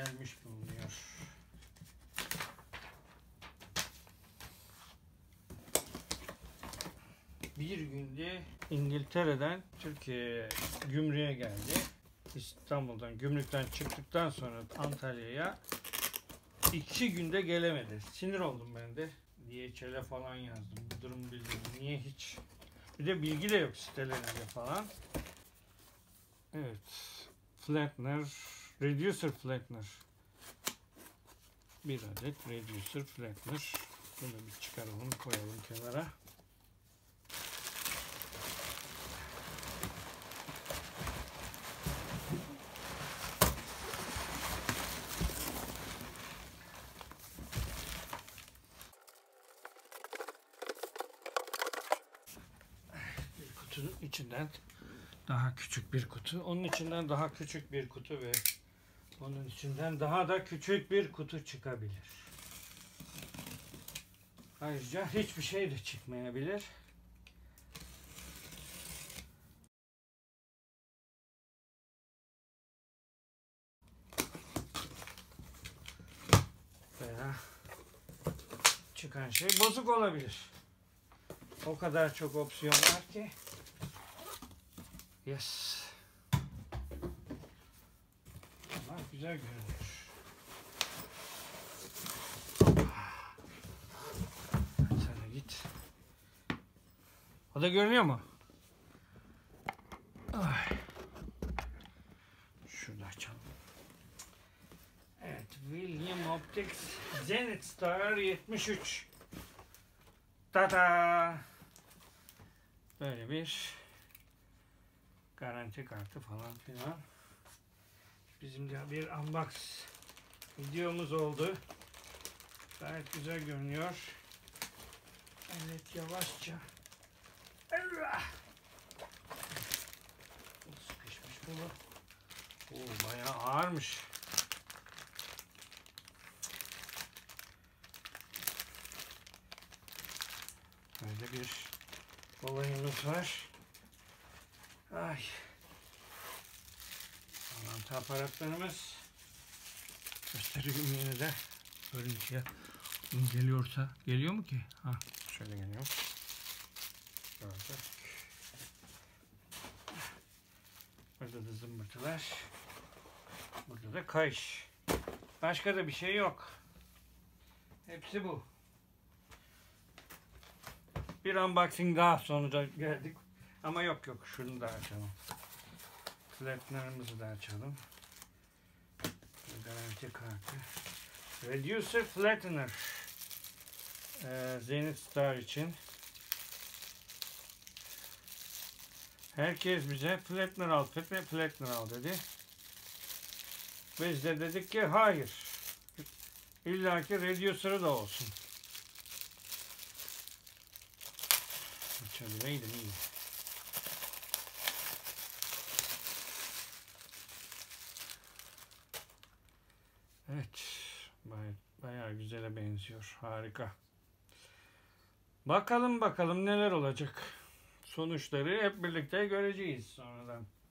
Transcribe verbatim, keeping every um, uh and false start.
gelmiş bulunuyor. Bir günde İngiltere'den Türkiye'ye gümrüğe geldi. İstanbul'dan, gümrükten çıktıktan sonra Antalya'ya iki günde gelemedi. Sinir oldum ben de. D H L'e falan yazdım. Bu durumu bildirdim. Niye hiç? Bir de bilgi de yok sitelerinde falan. Evet. Flattener, Reducer Flattener. Bir adet Reducer Flattener. Bunu bir çıkaralım, koyalım kenara. Bir kutunun içinden daha küçük bir kutu, onun içinden daha küçük bir kutu ve onun içinden daha da küçük bir kutu çıkabilir. Ayrıca hiçbir şey de çıkmayabilir. Veya çıkan şey bozuk olabilir. O kadar çok opsiyon var ki. Yes. Ama güzel görünüyor. Sen de git. O da görünüyor mu? Ay. Şurada açalım. Evet, William Optics Zenith Star yetmiş üç. Tada! Böyle bir garanti kartı falan filan. Bizim de bir unbox videomuz oldu. Gayet güzel görünüyor. Evet, yavaşça. Allah! Sıkışmış bu. Oo, bayağı ağırmış. Böyle bir olayımız var. Ay. Bağlantı aparatlarımız. Göstereyim yine de. Görüntüye geliyorsa. Geliyor mu ki? Ha, şöyle geliyor. Gördük. Burada da zımbırtılar. Burada da kayış. Başka da bir şey yok. Hepsi bu. Bir unboxing daha sonuca geldik. Ama yok yok. Şunu da açalım. Flattener'ımızı da açalım. Garanti kartı. Reducer Flattener. Ee, Zenith Star için. Herkes bize Flattener al, Flattener al dedi. Biz de dedik ki hayır. İlla ki Reducer'ı da olsun. Açabileydim iyi. Evet. Baya, bayağı güzele benziyor. Harika. Bakalım bakalım neler olacak. Sonuçları hep birlikte göreceğiz sonradan.